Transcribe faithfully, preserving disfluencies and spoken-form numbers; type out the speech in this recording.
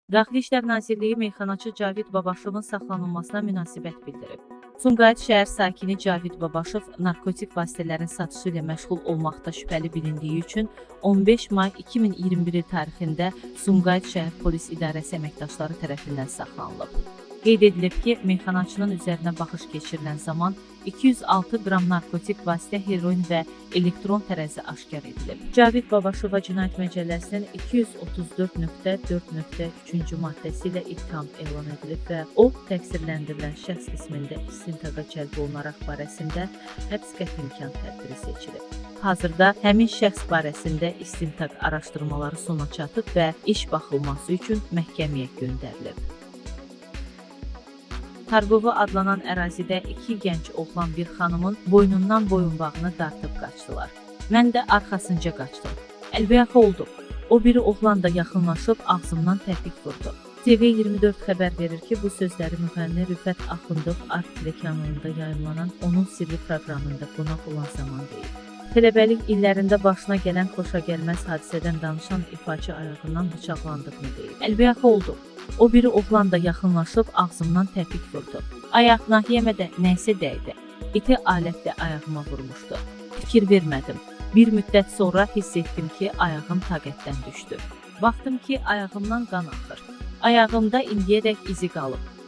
Daxili İşlər Nazirliyi meyxanaçı Cavid Babaşovun saxlanılmasına münasibət bildirib. Sumqayıt şəhər sakini Cavid Babaşov narkotik vasitələrin satışı ilə məşğul olmaqda şübhəli bilindiyi üçün on beş may iki min iyirmi bir tarixində Sumqayıt şəhər polis idarəsi əməkdaşları tərəfindən saxlanılıb. Qeyd edilib ki, meyxanaçının üzərinə baxış keçirilən zaman iki yüz altı qram narkotik vasitə, heroin və elektron tərəzi aşkar edilib. Cavid Babaşova Cinayət Məcəlləsinin iki yüz otuz dörd nöqtə dörd nöqtə üçüncü maddəsi ilə ittiham elan edilib və o, təqsirləndirilən şəxs qismində istintaqa cəlb olunaraq barəsində həbs qəti imkan tədbiri seçilib. Hazırda həmin şəxs barəsində istintaq araşdırmaları sona çatıb və iş baxılması üçün məhkəməyə göndərilib. Targovu adlanan ərazidə iki gənc oğlan bir xanımın boynundan boyunbağını dartıb qaçdılar. Mən də arxasınca qaçdım. Əlbəyaxı oldum. O biri oğlan da yaxınlaşıb ağzımdan təpik vurdu. T V iyirmi dörd xəbər verir ki, bu sözləri müğənni Rüfət Axundov Art telekanalında yayımlanan onun sirri proqramında qonaq olan zaman deyib. Tələbəlik illərində başına gələn xoşagəlməz hadisədən danışan ifaçı ayağından bıçaqlandığını deyib. Əlbəyaxı oldum. O biri oğlan da yaxınlaşıb ağzımdan təpik vurdu. Ayaq nahiyəmə də nəysə dəydi. İti alətlə ayağıma vurmuşdu. Fikir vermədim. Bir müddət sonra hiss etdim ki, ayağım taqətdən düşdü. Baxdım ki, ayağımdan qan axır. Ayağımda indiyədək izi qalıb.